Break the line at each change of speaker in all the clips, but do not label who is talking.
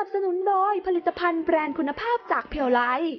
บสนุนโดยผลิตภัณฑ์แบรนด์คุณภาพจากเพียวไลท์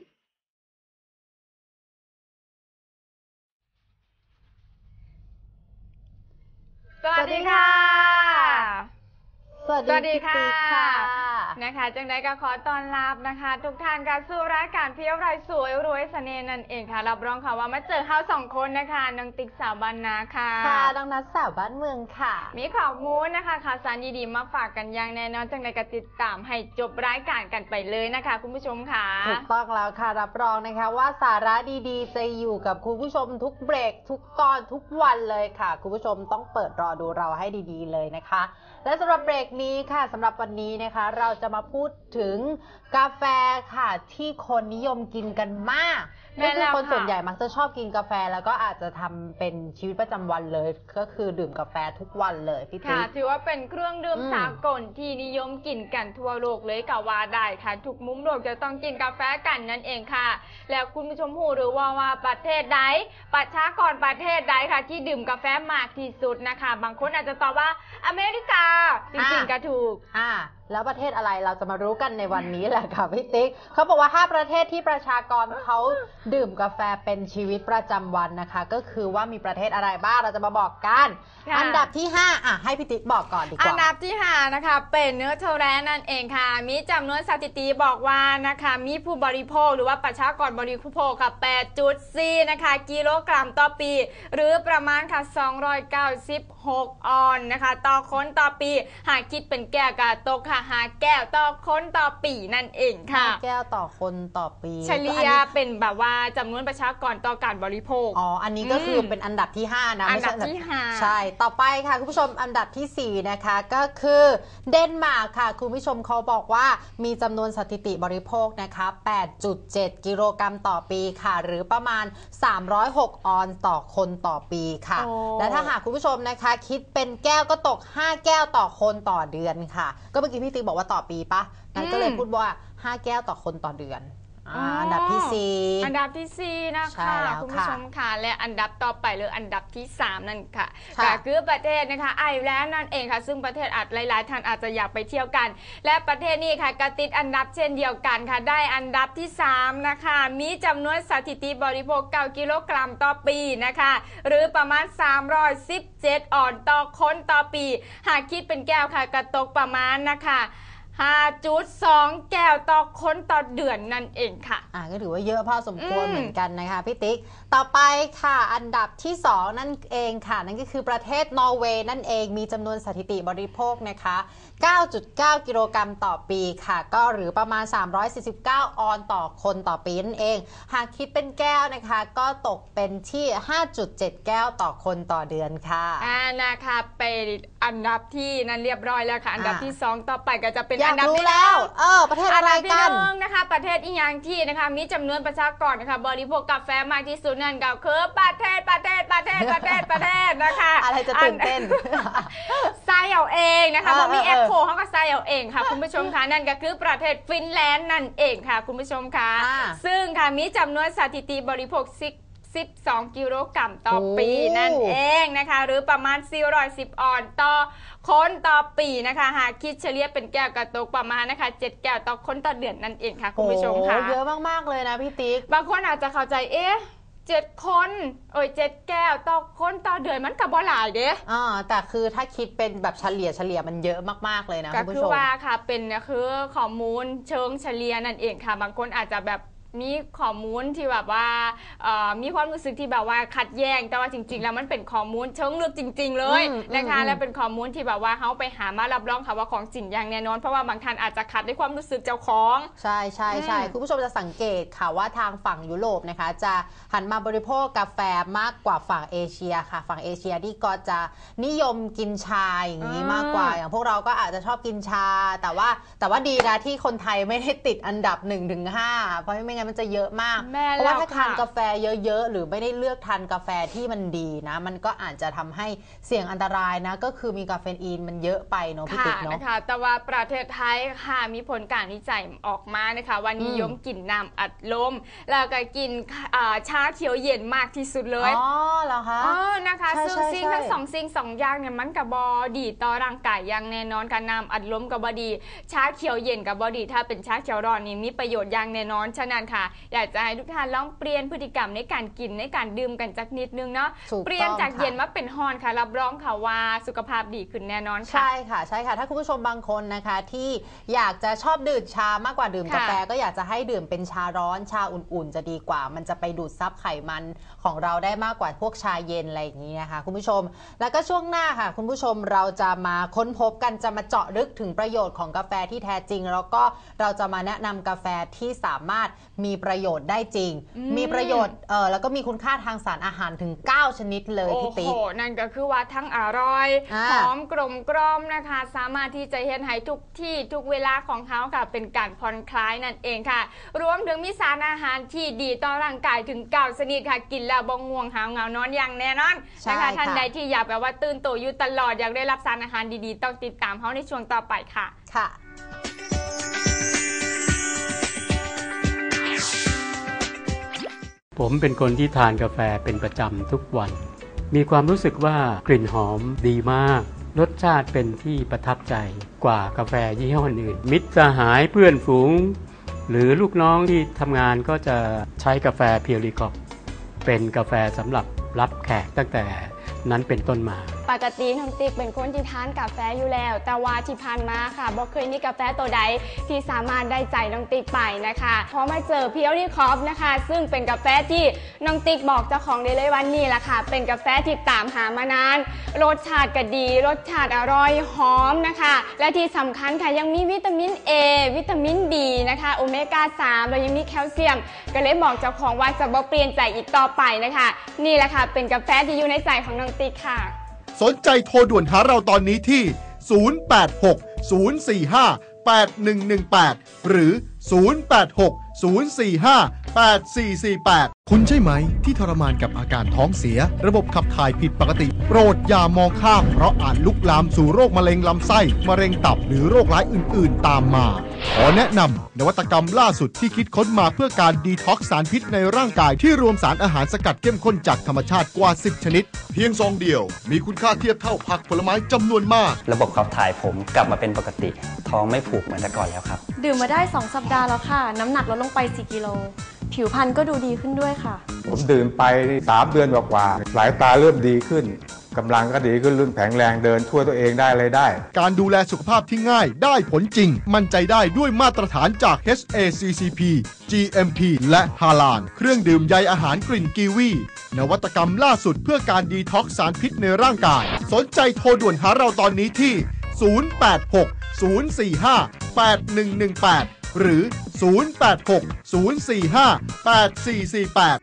สวัสดีค่ะ
สวัสดีค่ะ
นะคะจังใดก็ขอต้อนรับนะคะทุกท่านการสู่รายการเพียวไรสวยรวยเสน่ห์นั่นเองค่ะรับรองค่ะว่ามาเจอเฮาสองคนนะคะน้องติ๊กสาวบ้านนาค่ะ
น้องนัทสาวบ้านเมืองค่ะ
มีข่าวมูนนะคะข่าวสารดีๆมาฝากกันอย่างแน่นอนจังใดก็ติดตามให้จบรายการกันไปเลยนะคะคุณผู้ชมค่ะ
ถูกต้องแล้วค่ะรับรองนะคะว่าสาระดีๆจะอยู่กับคุณผู้ชมทุกเบรกทุกตอนทุกวันเลยค่ะคุณผู้ชมต้องเปิดรอดูเราให้ดีๆเลยนะคะและสำหรับเบรกนี้ค่ะสำหรับวันนี้นะคะเราจะมาพูดถึงกาแฟค่ะที่คนนิยมกินกันมากก็คือคนส่วนใหญ่มักจะชอบกินกาแฟแล้วก็อาจจะทำเป็นชีวิตประจำวันเลยก็คือดื่มกาแฟทุกวันเลยพี่ติ๊ก
ค่ะถือว่าเป็นเครื่องดื่มสากลที่นิยมกินกันทั่วโลกเลยก็ว่าได้ค่ะทุกมุมโลกจะต้องกินกาแฟกันนั่นเองค่ะแล้วคุณผู้ชมรู้หรือว่าประเทศใดประชากรประเทศใดค่ะที่ดื่มกาแฟมากที่สุดนะคะบางคนอาจจะตอบว่าอเมริกาจริงๆก็ถูก
แล้วประเทศอะไรเราจะมารู้กันในวันนี้แหละค่ะพี่ติ๊กเขาบอกว่า5ประเทศที่ประชากรเขาดื่มกาแฟเป็นชีวิตประจำวันนะคะก็คือว่ามีประเทศอะไรบ้างเราจะมาบอกกันอันดับที่5ให้พี่ติ๊กบอกก่อนดีกว่า
อันดับที่5นะคะเป็นเนเธอร์แลนด์นั่นเองค่ะมีจำนวนสถิติบอกว่านะคะมีผู้บริโภคหรือว่าประชากรบริโภคค่ะ 8.4 นะคะกิโลกรัมต่อปีหรือประมาณค่ะ296 ออนนะคะต่อคนต่อปีหากคิดเป็นแก้วกะตกค่ะ5 แก้วต่อคนต่อปีนั่นเองค่ะ
5 แก้วต่อคนต่อปี
เฉลี่ยเป็นแบบว่าจำนวนประชากรต่อการบริโภค
อันนี้ก็คือเป็นอันดับที่5นะ
อันดับที่
5ใช่ต่อไปค่ะคุณผู้ชมอันดับที่4นะคะก็คือเดนมาร์กค่ะคุณผู้ชมเขาบอกว่ามีจำนวนสถิติบริโภคนะคะ 8.7 กิโลกรัมต่อปีค่ะหรือประมาณ306 ออนต่อคนต่อปีค่ะและถ้าหากคุณผู้ชมนะคะคิดเป็นแก้วก็ตก5 แก้วต่อคนต่อเดือนค่ะก็เมื่อกี้พี่ติ๊กบอกว่าต่อปีปะนั่นก็เลยพูดว่า5 แก้วต่อคนต่อเดือนอันดับที่4
อันดับที่4นะคะคุณผู้ชมค่ะและอันดับต่อไปหรืออันดับที่3นั่นค่ะก็คือประเทศนะคะไอร์แลนด์นั่นเองค่ะซึ่งประเทศหลายๆท่านอาจจะอยากไปเที่ยวกันและประเทศนี้ค่ะก็ติดอันดับเช่นเดียวกันค่ะได้อันดับที่3นะคะมีจำนวนสถิติบริโภค9 กิโลกรัมต่อปีนะคะหรือประมาณ317 ออนต่อคนต่อปีหากคิดเป็นแก้วค่ะก็ตกประมาณนะคะ5.2 แก้วต่อคนต่อเดือนนั่นเองค่ะ
ก็ถือว่าเยอะพอสมควรเหมือนกันนะคะพี่ติ๊กต่อไปค่ะอันดับที่2นั่นเองค่ะนั่นก็คือประเทศนอร์เวย์นั่นเองมีจำนวนสถิติบริโภคนะคะ 9.9 กิโลกรัมต่อปีค่ะก็หรือประมาณ349 ออนต่อคนต่อปีนั่นเองหากคิดเป็นแก้วนะคะก็ตกเป็นที่ 5.7 แก้วต่อคนต่อเดือนค่ะ
นะคะเป็นอันดับที่นั่นเรียบร้อยแล้วค่ะอันดับที่2ต่อไปก็จะเป็นอันดับที่
แล้วประเทศอะไรกัน
นะคะประเทศอีกอย่างที่นะคะมีจำนวนประชากรนะคะบริโภคกาแฟมากที่สุดนั่นก็คือประเทศนะคะ
อะไรจะตื่นเต้น
ทรายเอาเองนะคะบอกมีแอคโคเขาก็ทรายเอาเองค่ะคุณผู้ชมค่ะนั่นก็คือประเทศฟินแลนด์นั่นเองค่ะคุณผู้ชมค่ะซึ่งค่ะมีจำนวนสถิติบริโภค12 กิโลกรัมต่อปีนั่นเองนะคะหรือประมาณ410 ออนต่อคนต่อปีนะคะหากคิดเฉลี่ยเป็นแก้วกระตกประมาณนะคะ7 แก้วต่อคนต่อเดือนนั่นเองค่ะคุณผู้ชมค่ะ
เยอะมากๆเลยนะพี่ติ๊ก
บางคนอาจจะเข้าใจ7 คน7 แก้วต่อคนต่อเดือนมันก็บ่หลายเด้
แต่คือถ้าคิดเป็นแบบเฉลี่ยมันเยอะมากๆเลยนะคุณผู้ชม
ก็คือว่าค่ะเป็นคือข้อมูลเชิงเฉลี่ยนั่นเองค่ะบางคนอาจจะแบบมีข้อมูลที่แบบว่ามีความรู้สึกที่แบบว่าขัดแย้งแต่ว่าจริงๆแล้วมันเป็นข้อมูลเชิงลึกจริงๆเลยนะคะและเป็นข้อมูลที่แบบว่าเขาไปหามารับรองค่ะว่าของจริงอย่างแน่นอนเพราะว่าบางท่านอาจจะขัดด้วยความรู้สึกเจ้าของ
ใช่คุณผู้ชมจะสังเกตค่ะว่าทางฝั่งยุโรปนะคะจะหันมาบริโภคกาแฟมากกว่าฝั่งเอเชียค่ะฝั่งเอเชียที่ก็จะนิยมกินชาอย่างนี้มากกว่าอย่างพวกเราก็อาจจะชอบกินชาแต่ว่าดีนะที่คนไทยไม่ได้ติดอันดับ 1-5 เพราะไม่งั้นมันจะเยอะมากเพราะว่าถ้าทานกาแฟเยอะๆหรือไม่ได้เลือกทานกาแฟที่มันดีนะมันก็อาจจะทำให้เสี่ยงอันตรายนะก็คือมีกาเฟอีนมันเยอะไปเนาะพี่ติ๊กเนาะ
นะคะแต่ว่าประเทศไทยค่ะมีผลการวิจัยออกมานะคะวันนิยมกินน้ำอัดลมแล้วก็กินชาเขียวเย็นมากที่สุดเลย
อ๋อเหรอคะ
นะคะซึ่งสิ่งทั้งสองอย่างเนี่ยมันกับบอดีต่อร่างกายอย่างแน่นอนค่ะน้ำอัดลมกับบอดีชาเขียวเย็นกับบอดีถ้าเป็นชาเขียวร้อนนี่มีประโยชน์อย่างแน่นอนฉะนั้นค่ะอยากจะให้ทุกท่านลองเปลี่ยนพฤติกรรมในการกินในการดื่มกันสักนิดนึงเนาะเปลี่ยนจากเย็นมาเป็นฮอนค่ะรับรองค่ะว่าสุขภาพดีขึ้นแน่นอนค่ะ
ใช่ค่ะถ้าคุณผู้ชมบางคนนะคะที่อยากจะชอบดื่มชามากกว่าดื่มกาแฟก็อยากจะให้ดื่มเป็นชาร้อนชาอุ่นๆจะดีกว่ามันจะไปดูดซับไขมันของเราได้มากกว่าพวกชาเย็นอะไรอย่างนี้นะคะคุณผู้ชมแล้วก็ช่วงหน้าค่ะคุณผู้ชมเราจะมาค้นพบกันจะมาเจาะลึกถึงประโยชน์ของกาแฟที่แท้จริงแล้วก็เราจะมาแนะนำกาแฟที่สามารถมีประโยชน์ได้จริงมีประโยชน์แล้วก็มีคุณค่าทางสารอาหารถึง9ชนิดเลยพี่ติ๊ก
นั่นก็คือว่าทั้งอร่อยหอมกลมกล่อมนะคะสามารถที่จะเห็นให้ทุกที่ทุกเวลาของเขาค่ะเป็นการผ่อนคลายนั่นเองค่ะรวมถึงมีสารอาหารที่ดีต่อร่างกายถึง9ชนิดค่ะกินแล้วบ่ง่วงหาวเหงานอนอย่างแน่นอนนะคะท่านใดที่อยากแบบว่าตื่นตัวอยู่ตลอดอยากได้รับสารอาหารดีๆต้องติดตามเขาในช่วงต่อไปค่ะ
ผมเป็นคนที่ทานกาแฟเป็นประจำทุกวันมีความรู้สึกว่ากลิ่นหอมดีมากรสชาติเป็นที่ประทับใจกว่ากาแฟยี่ห้ออื่นมิตรสหายเพื่อนฝูงหรือลูกน้องที่ทำงานก็จะใช้กาแฟเพียวรีคอปเป็นกาแฟสำหรับรับแขกตั้งแต่นั้นเป็นต้นมา
ปกติน้องติ๊กเป็นคนที่ทานกาแฟอยู่แล้วแต่ว่าที่ผ่านมาค่ะบ่เคยมีกาแฟตัวใดที่สามารถได้ใจน้องติ๊กไปนะคะพอมาเจอเพียวรีคอปนะคะซึ่งเป็นกาแฟที่น้องติ๊กบอกเจ้าของได้เลยว่านี่แหละค่ะเป็นกาแฟที่ตามหามานานรสชาติก็ดีรสชาติอร่อยหอมนะคะและที่สำคัญค่ะยังมีวิตามิน A วิตามิน D นะคะโอเมก้า 3แล้วยังมีแคลเซียมก็เลยบอกเจ้าของว่าจะบ่เปลี่ยนใจอีกต่อไปนะคะนี่แหละค่ะเป็นกาแฟที่อยู่ในใจของน้องติ๊กค่ะ
สนใจโทรด่วนหาเราตอนนี้ที่ 086 045 8118 หรือ 086 045 8448 คุณใช่ไหมที่ทรมานกับอาการท้องเสียระบบขับถ่ายผิดปกติโปรดอย่ามองข้ามเพราะอาจลุกลามสู่โรคมะเร็งลำไส้มะเร็งตับหรือโรคร้ายอื่นๆตามมาขอแนะนำนวัตกรรมล่าสุดที่คิดค้นมาเพื่อการดีท็อกซ์สารพิษในร่างกายที่รวมสารอาหารสกัดเข้มข้นจากธรรมชาติกว่า10ชนิดเพียงซองเดียวมีคุณค่าเทียบเท่าผักผลไม้จำนวนมาก
ระบบขับถ่ายผมกลับมาเป็นปกติท้องไม่ผูกเหมือนแต่ก่อนแล้วครับ
ดื่มมาได้2สัปดาห์แล้วค่ะน้ำหนักลดลงไป4กิโลผิวพรรณก็ดูดีขึ้นด้วยค่ะ
ผมดื่มไป3 เดือนกว่าสายตาเริ่มดีขึ้นกำลังก็ดีขึ้นรุ่นแข็งแรงเดินทั่วตัวเองได้เลยได้
การดูแลสุขภาพที่ง่ายได้ผลจริงมั่นใจได้ด้วยมาตรฐานจาก HACCP GMP และฮาลาลเครื่องดื่มใยอาหารกลิ่นกีวีนวัตกรรมล่าสุดเพื่อการดีท็อกซ์สารพิษในร่างกายสนใจโทรด่วนหาเราตอนนี้ที่ 086 045 8118 หรือ 086 045 8448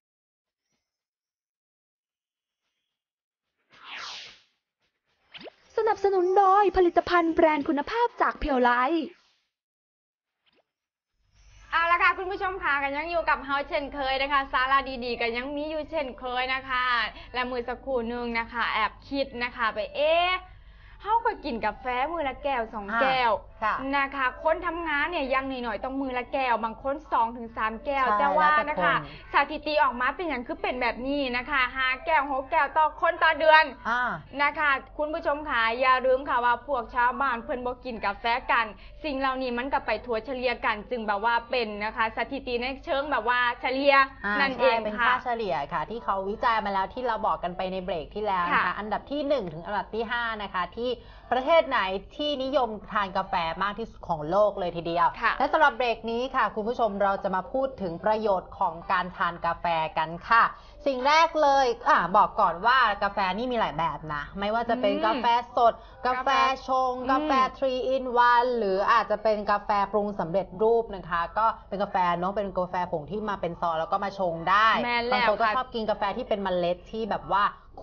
สนับสนุนโดยผลิตภัณฑ์แบรนด์คุณภาพจากเพียวไลท์
เอาละค่ะคุณผู้ชมค่ะกันยังอยู่กับเฮาเช่นเคยนะคะสาระดีๆกันยังมีอยู่เช่นเคยนะคะและมือสักครู่นึงนะคะแอบคิดนะคะไปเขาก็กินกาแฟมือละแก้ว2 แก้วนะคะคนทำงานเนี่ยยังหน่อยๆต้องมือละแก้วบางคน2-3 แก้วแต่ว่านะคะสถิติออกมาเป็นอย่างคือเป็นแบบนี้นะคะ5 แก้ว6 แก้วต่อคนต่อเดือนนะคะคุณผู้ชมค่ะอย่าลืมค่ะว่าพวกชาวบ้านเพิ่นบ่กินกาแฟกันสิ่งเหล่านี้มันก็ไปถัวเฉลี่ยกันจึงแบบว่าเป็นนะคะสถิติในเชิงแบบว่าเฉลี่ยนั่นเอง
เป็นค่าเฉลี่ยค่ะที่เขาวิจัยมาแล้วที่เราบอกกันไปในเบรกที่แล้วนะคะอันดับที่1ถึงอันดับที่5นะคะที่ประเทศไหนที่นิยมทานกาแฟมากที่สุดของโลกเลยทีเดียวและสำหรับเบรกนี้ค่ะคุณผู้ชมเราจะมาพูดถึงประโยชน์ของการทานกาแฟกันค่ะสิ่งแรกเลยบอกก่อนว่ากาแฟนี่มีหลายแบบนะไม่ว่าจะเป็นกาแฟสดกาแฟชงกาแฟ 3 in 1 หรืออาจจะเป็นกาแฟปรุงสำเร็จรูปนะคะก็เป็นกาแฟเนาะเป็นกาแฟผงที่มาเป็นซองแล้วก็มาชงได้บางคนก็ชอบกินกาแฟที่เป็นเมล็ดที่แบบว่าข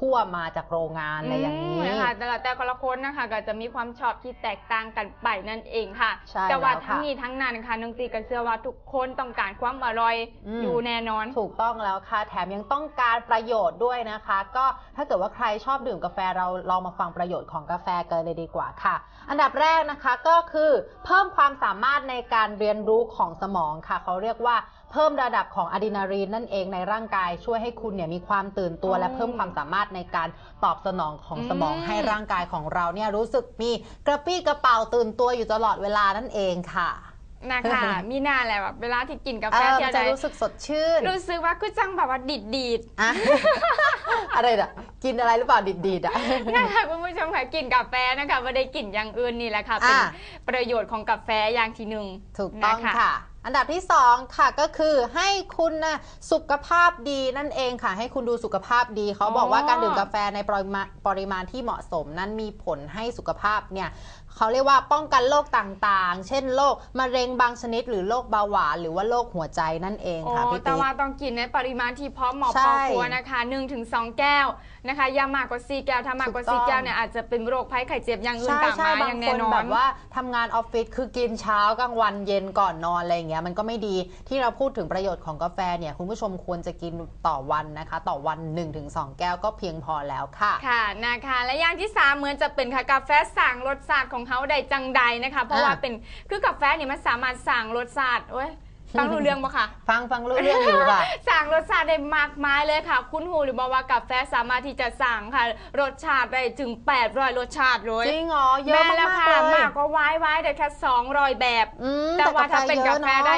คั่วมาจากโรงงานอะไรอย่างนี้
นะคะแต่คนละคนนะคะก็จะมีความชอบที่แตกต่างกันไปนั่นเองค่ะ
ใช่
แต่ว่า
แล้วค่ะ
ทั้งนี้ทั้งนั้นค่ะน้องตีก็เชื่อว่าทุกคนต้องการความอร่อยอยู่แน่นอน
ถูกต้องแล้วค่ะแถมยังต้องการประโยชน์ด้วยนะคะ ก็ถ้าเกิดว่าใครชอบดื่มกาแฟเราลองมาฟังประโยชน์ของกาแฟกันเลยดีกว่าค่ะ อันดับแรกนะคะก็คือเพิ่มความสามารถในการเรียนรู้ของสมองค่ะเขาเรียกว่าเพิ่มระดับของอะดรีนาลีนนั่นเองในร่างกายช่วยให้คุณเนี่ยมีความตื่นตัวและเพิ่มความสามารถในการตอบสนองของสมองให้ร่างกายของเราเนี่ยรู้สึกมีกระปี้กระเป๋าตื่นตัวอยู่ตลอดเวลานั่นเองค่ะ
นะคะ มีหน้าแหละแบบเวลาที่กินกาแฟที่อะไร
จะรู้สึกสดชื่น
รู้สึกว่าคือจังแบบว่าดีด
อะไรอ่ะกินอะไรหรือเปล่าดีดอ่ะ
นะคะคุณผู้ชมค่ะกินกาแฟนะคะไม่ได้กินอย่างอื่นนี่แหละค่ะเป็นประโยชน์ของกาแฟอย่างที่หนึ่ง
ถูกต้องค่ะอันดับที่2ค่ะก็คือให้คุณนะสุขภาพดีนั่นเองค่ะให้คุณดูสุขภาพดีเขาบอกว่าการดื่มกาแฟในปริมาณที่เหมาะสมนั้นมีผลให้สุขภาพเนี่ยเขาเรียกว่าป้องกันโรคต่างๆเช่นโรคมะเร็งบางชนิดหรือโรคเบาหวานหรือว่าโรคหัวใจนั่นเองค่ะพี่ติ๊ก
แต่ว่าต้องกินในปริมาณที่พอเหมาะพอควรนะคะ 1-2 แก้วนะคะอย่ามากกว่า4แก้วถ้ามากกว่า4แก้วเนี่ยอาจจะเป็นโรคภัยไข้เจ็บอย่างอื่นตามมาอย่างแน่นอน
แบบว่าทำงานออฟฟิศคือกินเช้ากลางวันเย็นก่อนนอนอะไรอย่างเงี้ยมันก็ไม่ดีที่เราพูดถึงประโยชน์ของกาแฟเนี่ยคุณผู้ชมควรจะกินต่อวันนะคะต่อวัน 1-2 แก้วก็เพียงพอแล้วค่ะ
ค่ะนะคะและอย่างที่3เหมือนจะเป็นค่ะกาแฟสั่งรสชาติของเขาได้จังใดนะคะเพราะว่าเป็นคือกาแฟเนี่ยมันสามารถสั่งรสชาติฟังรู้เรื่องปะคะ
ฟังรู้เรื่องอยู่ค่ะ
สั่งรสชาติได้มากมายเลยค่ะคุณหูหรือบอกว่ากาแฟสามารถที่จะสั่งค่ะรสชาติได้ถึง800รสชาติเลย
จริงเหรอเยอะมากๆเลย
มากก็ไว้ได้แค่200แบบแต่ว่าถ้าเป็นกาแฟได้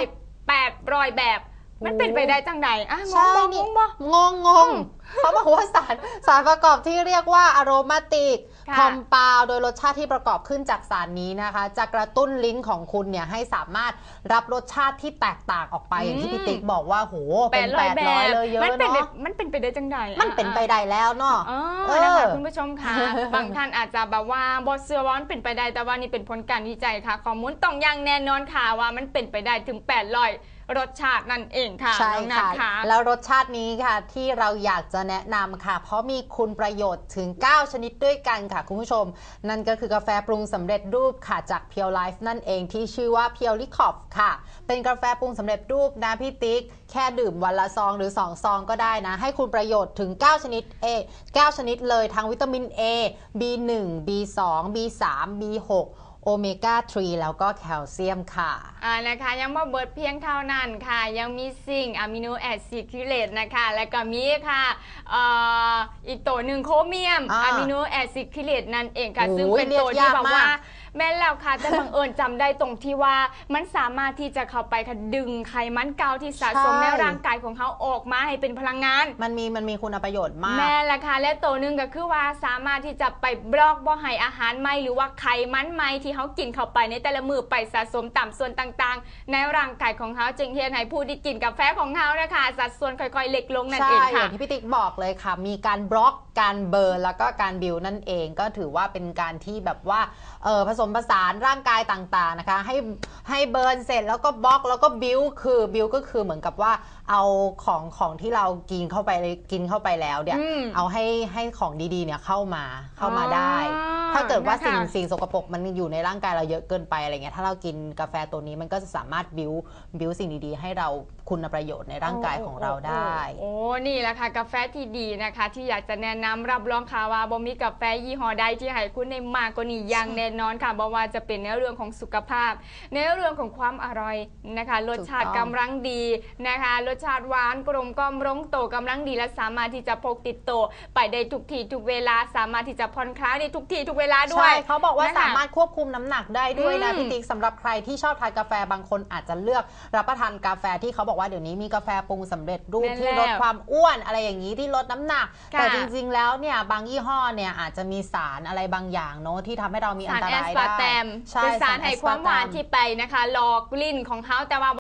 800แบบมันเป็นไปได้จังใดง
งเขาบอกว่าสารประกอบที่เรียกว่าอะโรมาติกคอมเปาโดยรสชาติที่ประกอบขึ้นจากสารนี้นะคะจะกระตุ้นลิ้นของคุณเนี่ยให้สามารถรับรสชาติที่แตกต่างออกไปอย่างที่พี่ติ๊กบอกว่าโหเป็น800เลยเยอะเนาะ
มันเป็นไปได้จังใด
มันเป็นไปได้แล้วเนาะ
นะคะคุณผู้ชมค่ะบางท่านอาจจะแบบว่าบอสเสือว่ามันเป็นไปได้แต่ว่านี่เป็นผลการวิจัยค่ะข้อมูลต้องยังแน่นอนค่ะว่ามันเป็นไปได้ถึง800รสชาตินั่นเองค่ะ
ใช่ค่ะแล้วรสชาตินี้ค่ะที่เราอยากจะแนะนำค่ะเพราะมีคุณประโยชน์ถึง9ชนิดด้วยกันค่ะคุณผู้ชมนั่นก็คือกาแฟปรุงสำเร็จรูปค่ะจาก Pure Life นั่นเองที่ชื่อว่า Pure Licoff ค่ะเป็นกาแฟปรุงสำเร็จรูปนะพี่ติ๊กแค่ดื่มวันละซองหรือ2ซองก็ได้นะให้คุณประโยชน์ถึง9ชนิด9ชนิดเลยทั้งวิตามิน A B1 B2 B3 B6โอเมก้า 3 แล้วก็แคลเซียมค่ะ
นะคะยังมาเบิดเพียงเท่านั้นค่ะยังมีซิงค์อะมิโนแอซิดคิเลตนะคะแล้วก็มีค่ะอีกตัวหนึ่งโครเมียมอะมิโนแอซิดคิเลตนั่นเองค่ะซึ่งเป็นตัวที่แบบว่าแม่แล้วค่ะแต่บังเอิญจำได้ตรงที่ว่ามันสามารถที่จะเข้าไปค่ะดึงไขมันเก่าที่สะสมในร่างกายของเขาออกมาให้เป็นพลังงาน
มันมีคุณประโยชน์มาก
แม่ละค่ะและตัวหนึ่งก็คือว่าสามารถที่จะไปบล็อกบ่ให้อาหารไหมหรือว่าไขมันไหมที่เขากินเข้าไปในแต่ละมือไปสะสมตามส่วนต่างๆในร่างกายของเขาจึงเฮียนให้ผู้ที่กินกาแฟของเขานะคะสัดส่วนค่อยๆเล็กลงนั่นเองค่ะ
อย่างที่พี่ติ๊กบอกเลยค่ะมีการบล็อกการเบิร์นแล้วก็การบิวนั่นเองก็ถือว่าเป็นการที่แบบว่าผสมผสานร่างกายต่างๆนะคะให้เบิร์นเสร็จแล้วก็บล็อกแล้วก็บิวก็คือเหมือนกับว่าเอาของที่เรากินเข้าไปแล้วเนี่ยเอาให้ของดีๆเนี่ยเข้ามาได้ถ้าเกิดว่าสิ่งสกปรกมันอยู่ในร่างกายเราเยอะเกินไปอะไรเงี้ยถ้าเรากินกาแฟตัวนี้มันก็จะสามารถบิวสิ่งดีๆให้เราคุณประโยชน์ในร่างกายของเราได้
นี่แหละค่ะกาแฟที่ดีนะคะที่อยากจะแนะนำรับรองค่ะว่าบ่มีกาแฟยี่ห้อใดที่ให้คุณได้มากกว่านี้อย่างแน่นอนค่ะบ่ว่าจะเป็นในเรื่องของสุขภาพในเรื่องของความอร่อยนะคะรสชาติกำลังดีนะคะรสชาติหวานกลมกล่อมลงโตกำลังดีและสามารถที่จะพกติดโตไปได้ทุกที่ทุกเวลาสามารถที่จะผ่อนคลายได้ทุกที่ทุกเวลาด้วย
ใช่เขาบอกว่าสามารถควบคุมน้ำหนักได้ด้วยนะพี่ติ๊กสำหรับใครที่ชอบทานกาแฟบางคนอาจจะเลือกรับประทานกาแฟที่เขาบอกว่าเดี๋ยวนี้มีกาแฟปรุงสำเร็จรูปที่ลดความอ้วนอะไรอย่างนี้ที่ลดน้ำหนักแต่จริงๆแล้วเนี่ยบางยี่ห้อเนี่ยอาจจะมีสารอะไรบางอย่างเนาะที่ทำให้เรามีอันตรายได้
เป็นสารให้ความหวานที่ไปนะคะหลอกลิ้นของเขาแต่ว่า